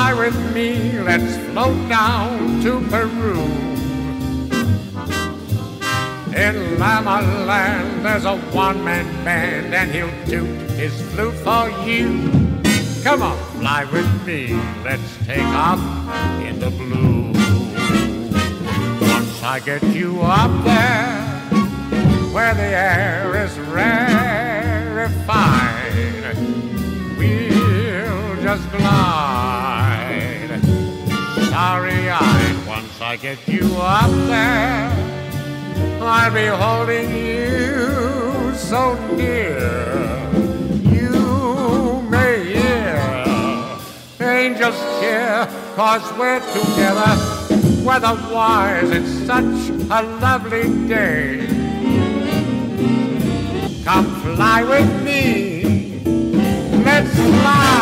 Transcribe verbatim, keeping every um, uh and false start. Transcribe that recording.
fly with me, let's float down to Peru. In Llama Land there's a one-man band, and he'll toot his flute for you. Come on, fly with me, let's take off in the blue. Once I get you up there, where the air is rarefied, we'll just glide, starry-eyed. Once I get you up there, I'll be holding you so near. You may hear angels cheer, 'cause we're together weather-wise. It's such a lovely day. Come fly with me, let's fly.